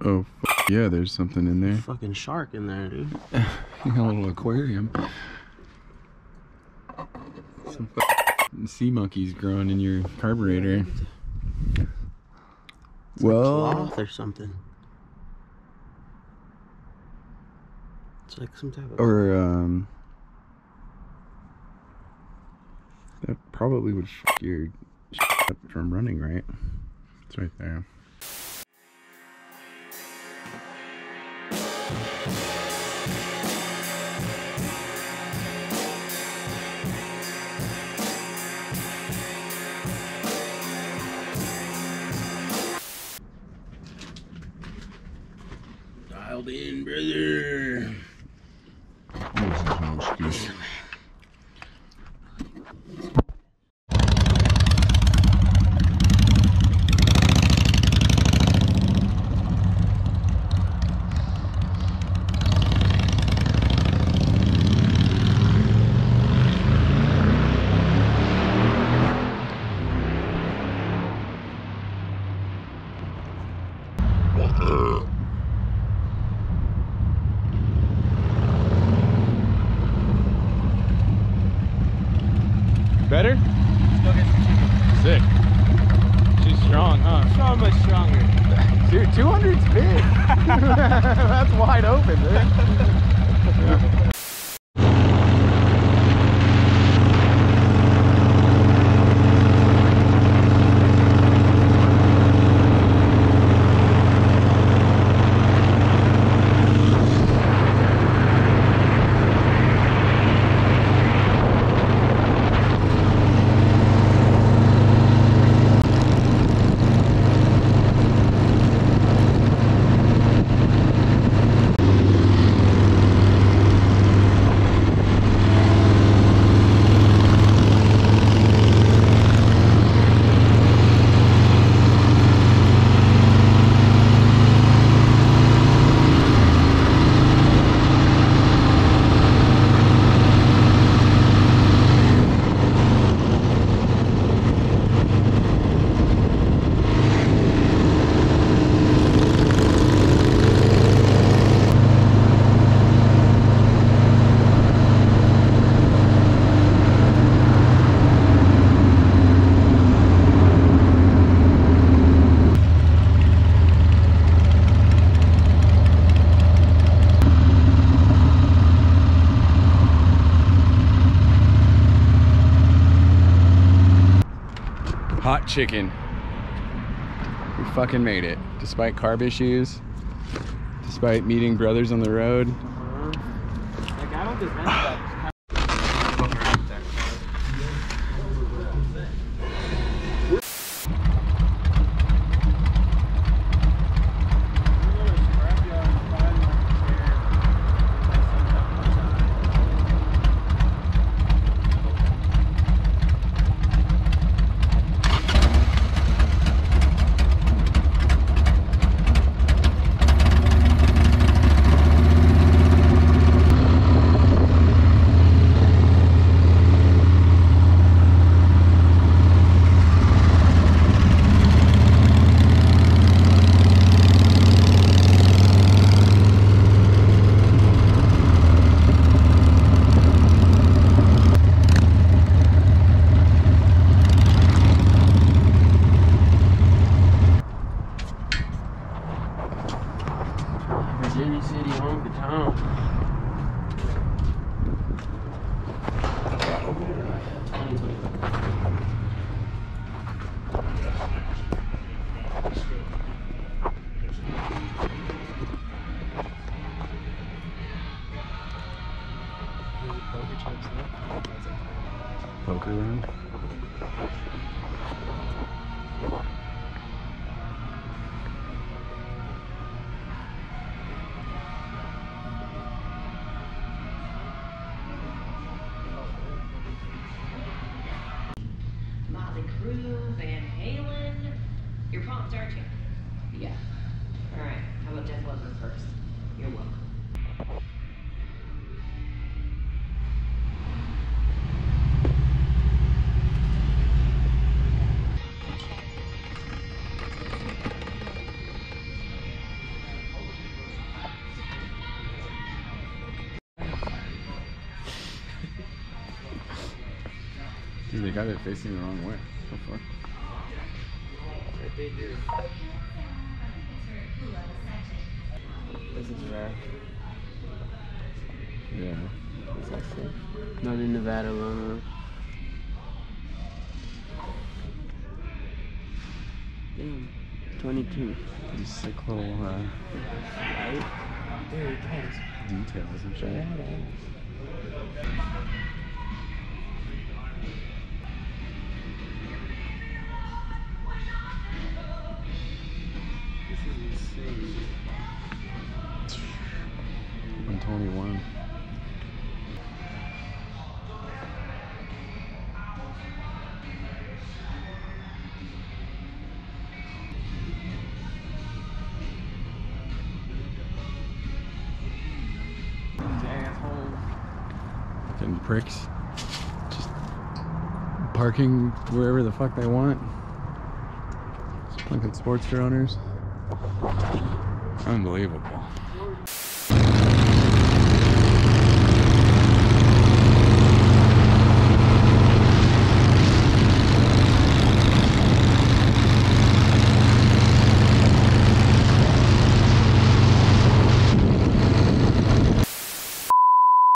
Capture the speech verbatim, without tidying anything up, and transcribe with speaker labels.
Speaker 1: Oh, f yeah, there's something in there.
Speaker 2: Fucking shark in there, dude.
Speaker 1: A little aquarium. Some f sea monkeys growing in your carburetor.
Speaker 2: It's
Speaker 1: well,
Speaker 2: like cloth or something. It's like some type of.
Speaker 1: Or um, that probably would f your shit up from running, right? It's right there.
Speaker 2: Dialed in, brother.
Speaker 1: Better?
Speaker 2: Let's go get some chicken.
Speaker 1: Sick. She's strong, huh?
Speaker 2: So much stronger.
Speaker 1: Dude, two hundred's big. That's wide open, dude. Hot chicken. We fucking made it. Despite carb issues, despite meeting brothers on the road.
Speaker 2: Like, I don't think that. Virginia City, home to town.
Speaker 1: Poker room.
Speaker 3: Crew, Van Halen. You're pumped, aren't you? Yeah. All right. How about Def Leppard first? You're welcome.
Speaker 1: Dude, they got it facing the wrong way. What the fuck?
Speaker 2: Right, they do. This is rare.
Speaker 1: Yeah.
Speaker 2: What's that say? Not in Nevada alone. Damn. twenty-two.
Speaker 1: These sick little uh,
Speaker 2: Right? There it goes.
Speaker 1: details and shit.
Speaker 2: This is insane.
Speaker 1: one twenty-one.
Speaker 2: Asshole.
Speaker 1: Fucking pricks. Just parking wherever the fuck they want. Just fucking Sportster owners. Unbelievable.